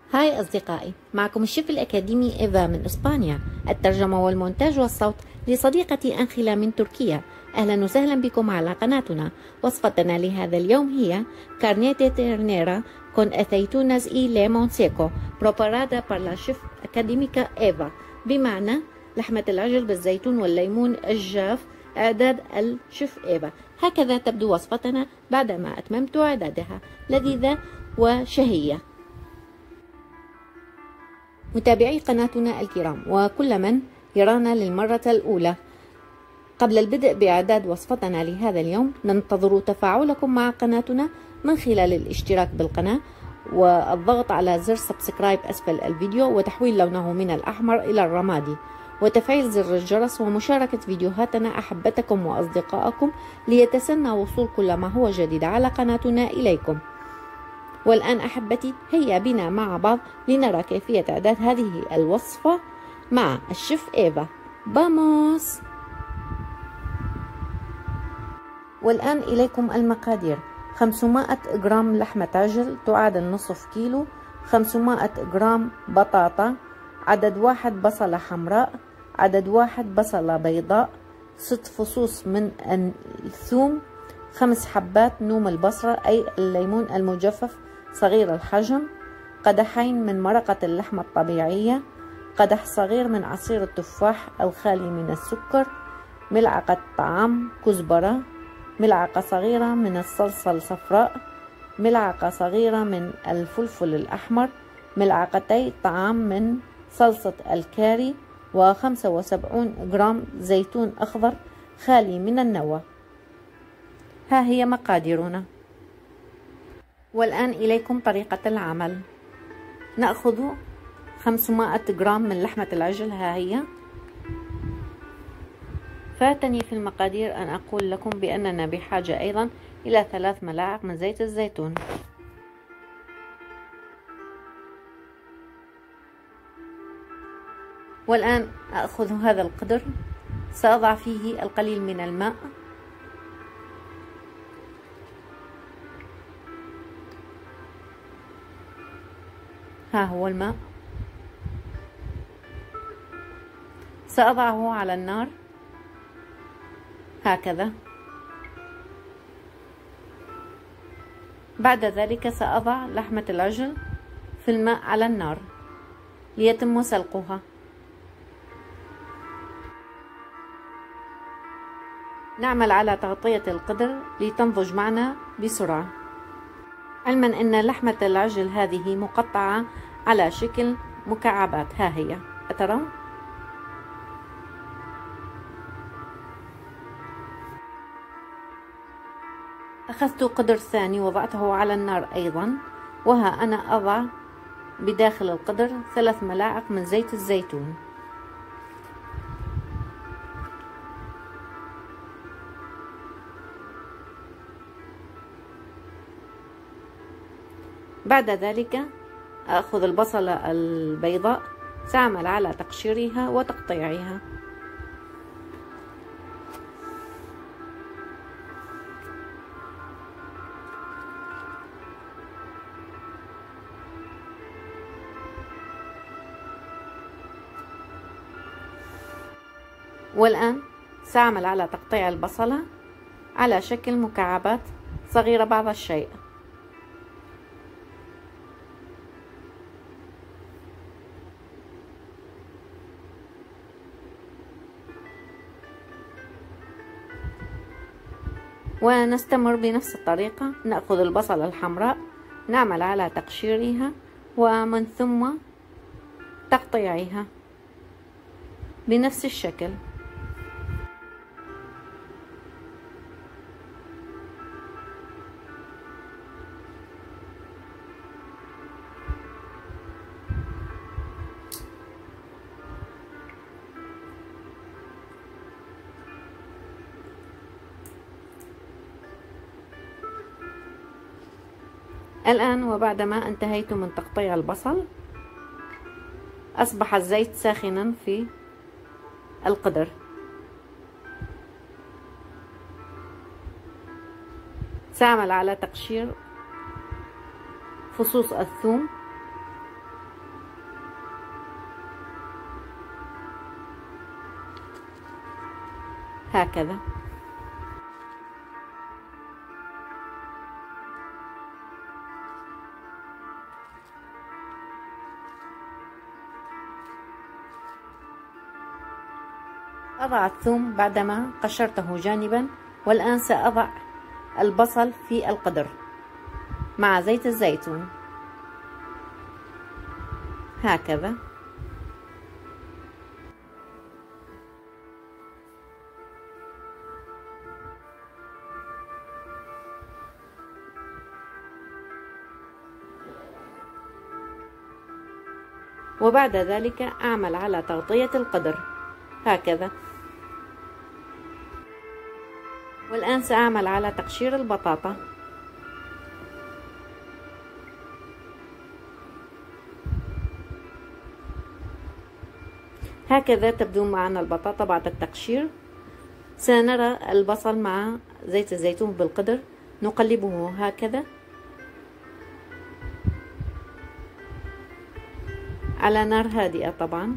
هاي أصدقائي، معكم الشيف الأكاديمي إيفا من إسبانيا، الترجمة والمونتاج والصوت لصديقتي أنخيلا من تركيا. أهلا وسهلا بكم على قناتنا. وصفتنا لهذا اليوم هي carne ternera con aceitunas y limón seco preparada por la chef académica إيفا، بمعنى لحمة العجل بالزيتون والليمون الجاف، إعداد الشيف إيفا. هكذا تبدو وصفتنا بعدما أتممت إعدادها، لذيذة وشهية. متابعي قناتنا الكرام وكل من يرانا للمرة الأولى، قبل البدء بإعداد وصفتنا لهذا اليوم ننتظر تفاعلكم مع قناتنا من خلال الاشتراك بالقناة والضغط على زر سبسكرايب أسفل الفيديو وتحويل لونه من الأحمر إلى الرمادي، وتفعيل زر الجرس ومشاركة فيديوهاتنا أحبتكم وأصدقائكم ليتسنى وصول كل ما هو جديد على قناتنا إليكم. والآن أحبتي، هيا بنا مع بعض لنرى كيفية إعداد هذه الوصفة مع الشيف إيفا. باموس! والآن إليكم المقادير: 500 جرام لحمة عجل تعادل نصف كيلو، 500 جرام بطاطا، عدد 1 بصلة حمراء، عدد 1 بصلة بيضاء، 6 فصوص من الثوم، 5 حبات نوم البصرة أي الليمون المجفف صغير الحجم، قدحين من مرقة اللحمة الطبيعية، قدح صغير من عصير التفاح الخالي من السكر، ملعقة طعام كزبرة، ملعقة صغيرة من الصلصة الصفراء، ملعقة صغيرة من الفلفل الأحمر، ملعقتي طعام من صلصة الكاري، و75 جرام زيتون أخضر خالي من النوى. ها هي مقاديرنا. والآن إليكم طريقة العمل. نأخذ 500 جرام من لحمة العجل، ها هي. فاتني في المقادير أن أقول لكم بأننا بحاجة أيضا إلى 3 ملاعق من زيت الزيتون. والآن أخذ هذا القدر، سأضع فيه القليل من الماء، ها هو الماء، سأضعه على النار هكذا. بعد ذلك سأضع لحمة العجل في الماء على النار ليتم سلقها. نعمل على تغطية القدر لتنضج معنا بسرعة، علما أن لحمة العجل هذه مقطعة على شكل مكعبات، ها هي أترون؟ أخذت قدر ثاني وضعته على النار أيضا، وها أنا أضع بداخل القدر 3 ملاعق من زيت الزيتون. بعد ذلك أخذ البصلة البيضاء، سأعمل على تقشيرها وتقطيعها. والآن سأعمل على تقطيع البصلة على شكل مكعبات صغيرة بعض الشيء. ونستمر بنفس الطريقة. نأخذ البصلة الحمراء، نعمل على تقشيرها ومن ثم تقطيعها بنفس الشكل. الآن وبعدما انتهيت من تقطيع البصل، أصبح الزيت ساخنا في القدر. سأعمل على تقشير فصوص الثوم هكذا. أضع الثوم بعدما قشرته جانبا، والآن سأضع البصل في القدر مع زيت الزيتون هكذا. وبعد ذلك أعمل على تغطية القدر هكذا. والآن سأعمل على تقشير البطاطا. هكذا تبدو معنا البطاطا بعد التقشير. سنرى البصل مع زيت الزيتون بالقدر، نقلبه هكذا على نار هادئة طبعا.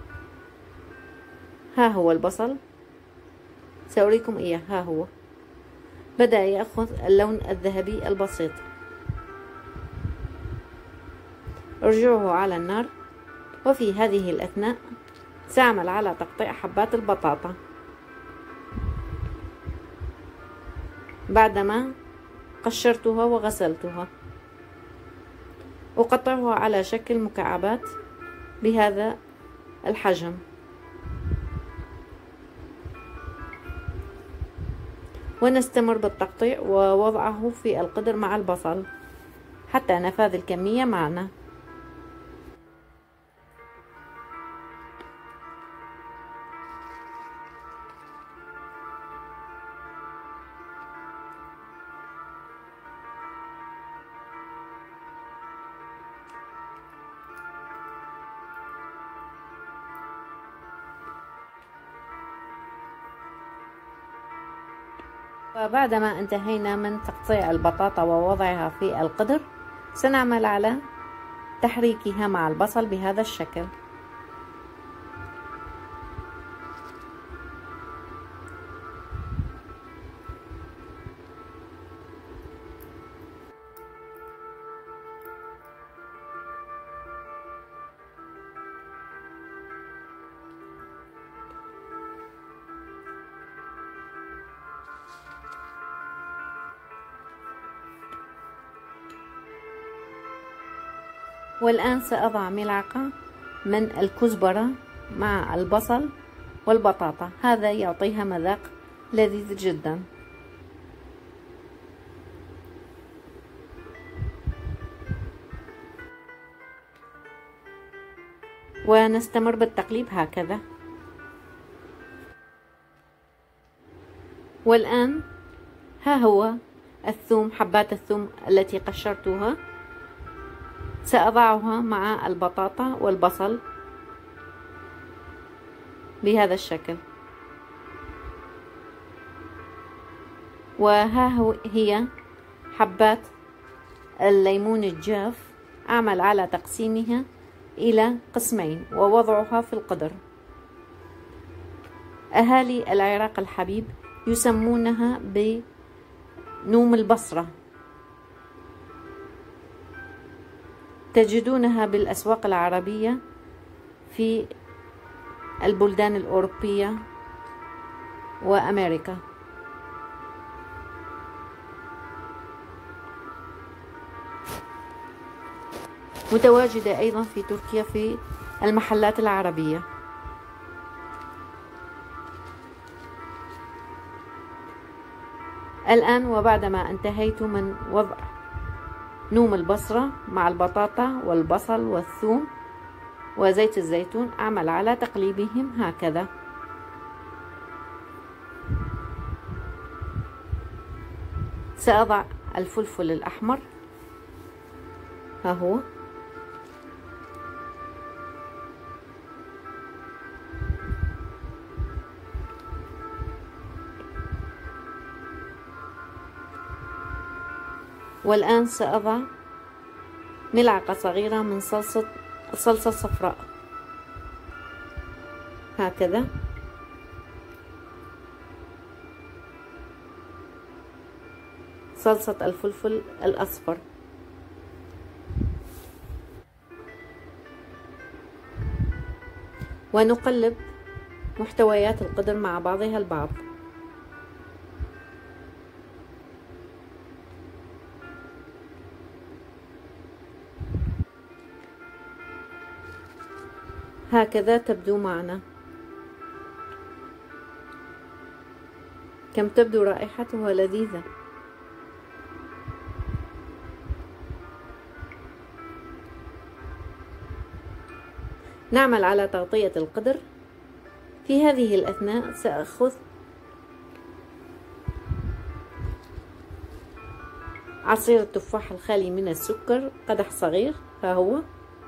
ها هو البصل، سأريكم إياه. ها هو بدأ يأخذ اللون الذهبي البسيط. ارجعه على النار. وفي هذه الأثناء سأعمل على تقطيع حبات البطاطا بعدما قشرتها وغسلتها. أقطعها على شكل مكعبات بهذا الحجم. ونستمر بالتقطيع ووضعه في القدر مع البصل حتى نفاذ الكمية معنا. وبعدما انتهينا من تقطيع البطاطا ووضعها في القدر، سنعمل على تحريكها مع البصل بهذا الشكل. والآن سأضع ملعقة من الكزبرة مع البصل والبطاطا، هذا يعطيها مذاق لذيذ جدا. ونستمر بالتقليب هكذا. والآن ها هو الثوم، حبات الثوم التي قشرتها سأضعها مع البطاطا والبصل بهذا الشكل. وها هي حبات الليمون الجاف، أعمل على تقسيمها إلى قسمين ووضعها في القدر. أهالي العراق الحبيب يسمونها بنوم البصرة، تجدونها بالأسواق العربية في البلدان الأوروبية وأمريكا. متواجدة أيضا في تركيا في المحلات العربية. الآن وبعدما انتهيت من وضع نوم البصرة مع البطاطا والبصل والثوم وزيت الزيتون، أعمل على تقليبهم هكذا. سأضع الفلفل الأحمر، ها هو، والآن سأضع ملعقة صغيرة من صلصة صفراء هكذا. صلصة الفلفل الأصفر. ونقلب محتويات القدر مع بعضها البعض. هكذا تبدو معنا. كم تبدو رائحتها لذيذة. نعمل على تغطية القدر. في هذه الأثناء سأخذ عصير التفاح الخالي من السكر، قدح صغير، ها هو.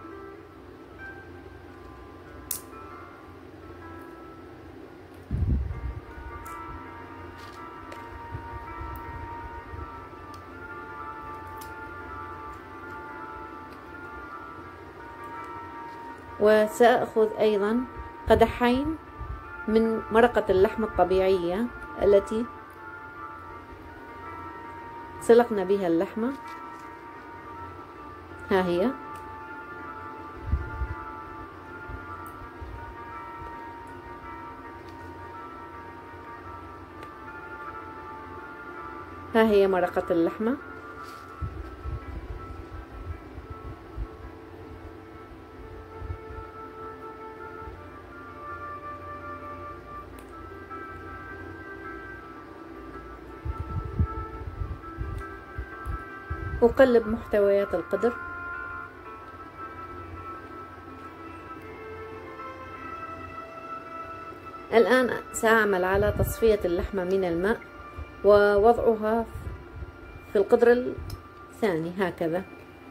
وسأخذ أيضا قدحين من مرقة اللحم الطبيعية التي سلقنا بها اللحمة، ها هي. ها هي مرقة اللحمة. أقلب محتويات القدر. الآن سأعمل على تصفية اللحمة من الماء ووضعها في القدر الثاني هكذا.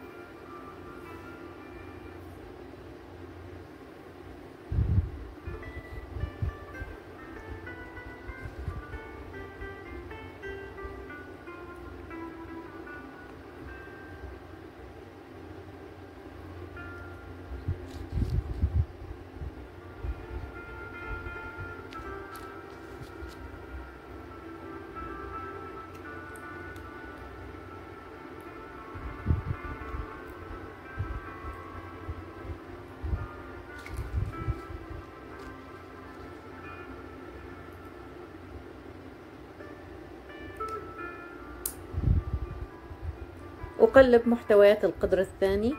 أقلب محتويات القدر الثاني.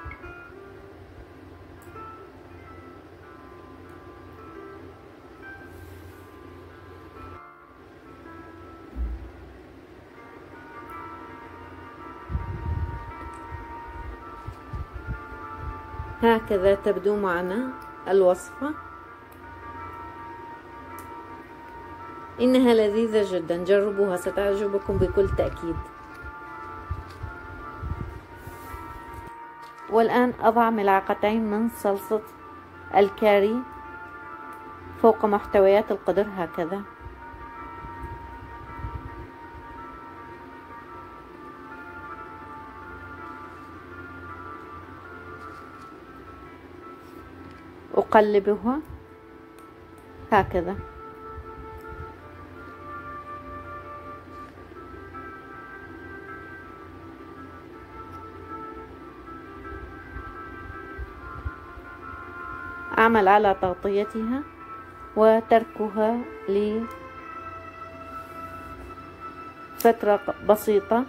هكذا تبدو معنا الوصفة. إنها لذيذة جدا، جربوها ستعجبكم بكل تأكيد. والآن أضع ملعقتين من صلصة الكاري فوق محتويات القدر هكذا. أقلبها هكذا. أعمل على تغطيتها وتركها لفترة بسيطة.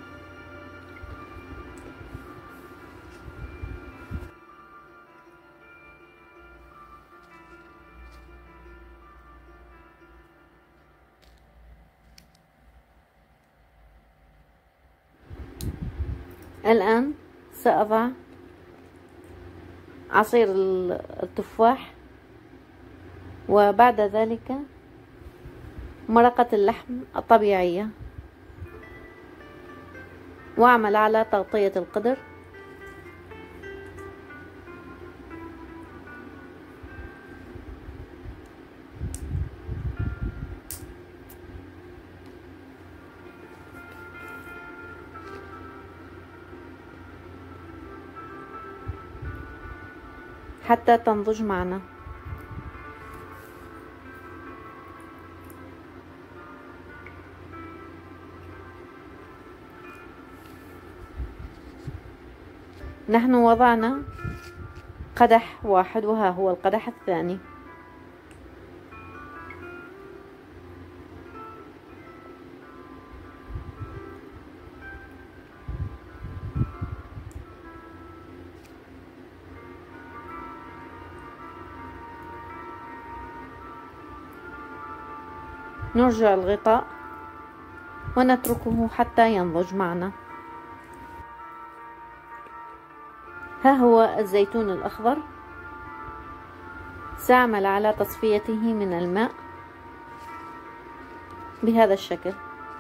الآن سأضع عصير التفاح وبعد ذلك مرقة اللحم الطبيعية وأعمل على تغطية القدر. حتى تنضج معنا. نحن وضعنا قدح واحد وها هو القدح الثاني. نرجع الغطاء ونتركه حتى ينضج معنا. ها هو الزيتون الأخضر، سأعمل على تصفيته من الماء بهذا الشكل.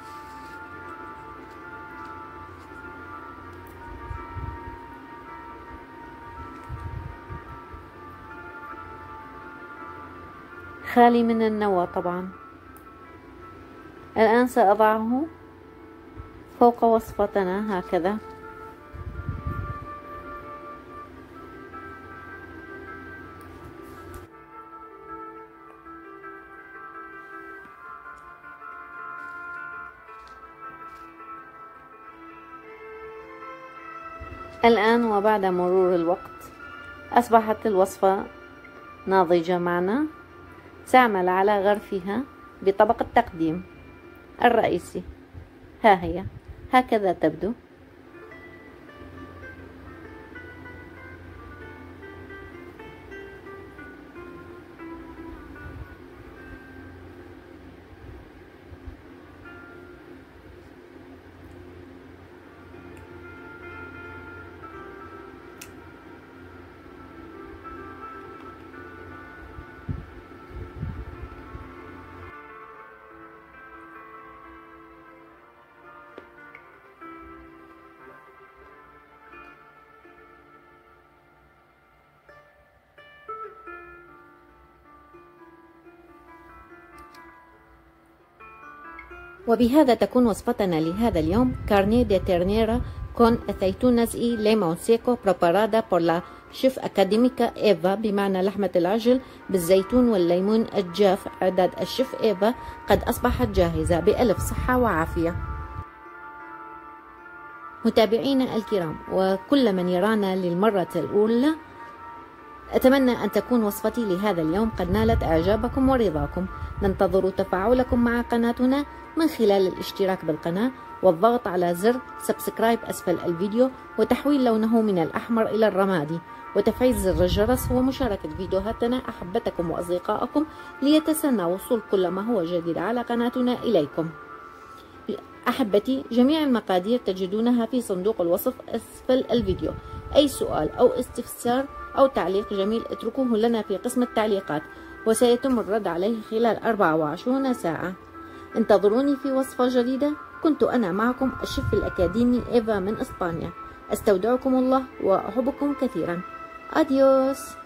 خالي من النوى طبعا. الآن سأضعه فوق وصفتنا هكذا. الآن وبعد مرور الوقت أصبحت الوصفة ناضجة معنا. سأعمل على غرفها بطبق التقديم الرئيسي. ها هي هكذا تبدو. وبهذا تكون وصفتنا لهذا اليوم: carne de ternera con aceitunas y limón seco preparada por la chef académica إيفا، بمعنى لحمة العجل بالزيتون والليمون الجاف. إعداد الشيف إيفا قد أصبحت جاهزة، بألف صحة وعافية. متابعينا الكرام وكل من يرانا للمرة الأولى، أتمنى أن تكون وصفتي لهذا اليوم قد نالت إعجابكم ورضاكم. ننتظر تفاعلكم مع قناتنا من خلال الاشتراك بالقناة والضغط على زر سبسكرايب أسفل الفيديو وتحويل لونه من الأحمر إلى الرمادي وتفعيل زر الجرس ومشاركة فيديوهاتنا أحبتكم وأصدقائكم ليتسنى وصول كل ما هو جديد على قناتنا إليكم. أحبتي، جميع المقادير تجدونها في صندوق الوصف أسفل الفيديو. أي سؤال أو استفسار أو تعليق جميل اتركوه لنا في قسم التعليقات وسيتم الرد عليه خلال 24 ساعة. انتظروني في وصفة جديدة. كنت أنا معكم الشيف الأكاديمي إيفا من إسبانيا. أستودعكم الله وأحبكم كثيرا. أديوس.